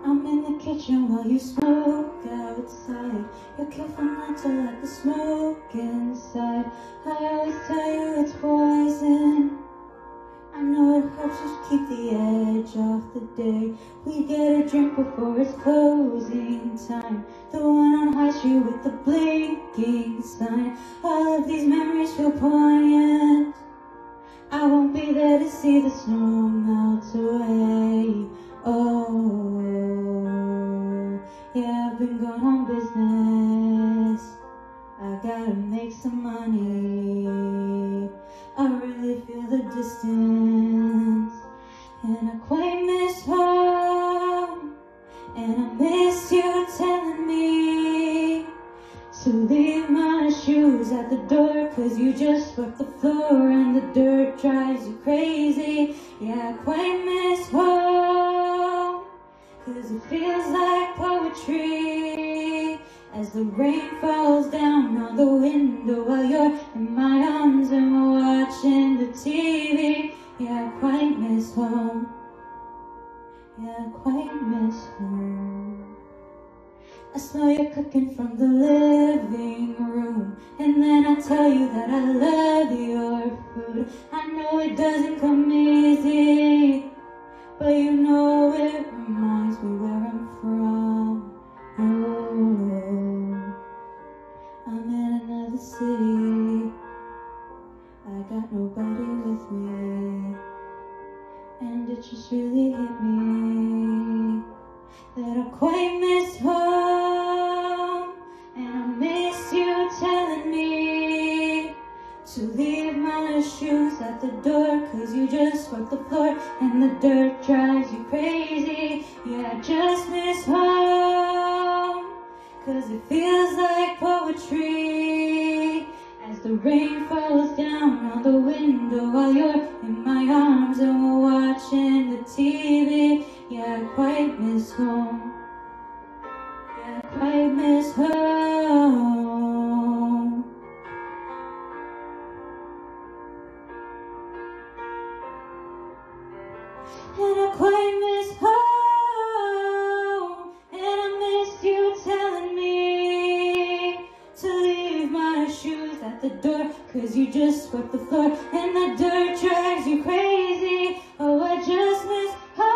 I'm in the kitchen while you smoke outside. You're careful not to let the smoke inside. I always tell you it's poison. I know it helps us keep the edge off the day. We get a drink before it's closing time. The one on High Street with the blinking sign. All of these memories feel poignant. I won't be there to see the snow melt away. Oh, yeah, I've been gone on business. I gotta make some money. I really feel the distance, and I quite miss home. And I miss you telling me to leave my shoes at the door, 'cause you just swept the floor and the dirt drives you crazy. Yeah, I quite miss home, 'cause it feels like poetry as the rain falls down on the window while you're in my arms and we're watching the TV. Yeah, I quite miss home. Yeah, I quite miss home. I smell you cooking from the living room, and then I tell you that I love your food. I know it doesn't come easy, but you know it reminds me where I'm from. Oh, I'm in another city. I got nobody with me, and it just really hit me that I quite miss home. And I miss you telling me to leave my shoes at the door, 'cause you just swept the floor and the dirt drives you crazy. Yeah, I just miss home, 'cause it feels like poetry as the rain falls down on the window while you're in my arms and we're watching the TV. Yeah, I quite miss home. Yeah, I quite miss home. And I quite miss home. And I miss you telling me to leave my shoes at the door, 'cause you just swept the floor and the dirt drives you crazy. Oh, I just miss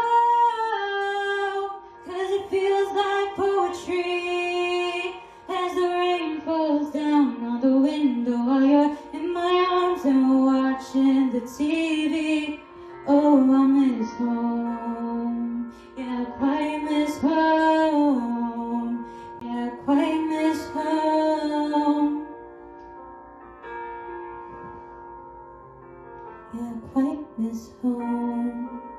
home, 'cause it feels like poetry as the rain falls down on the window while you're in my arms and we're watching the TV. Oh, I miss home. Yeah, I quite miss home. Yeah, I quite miss home. Yeah, I quite miss home.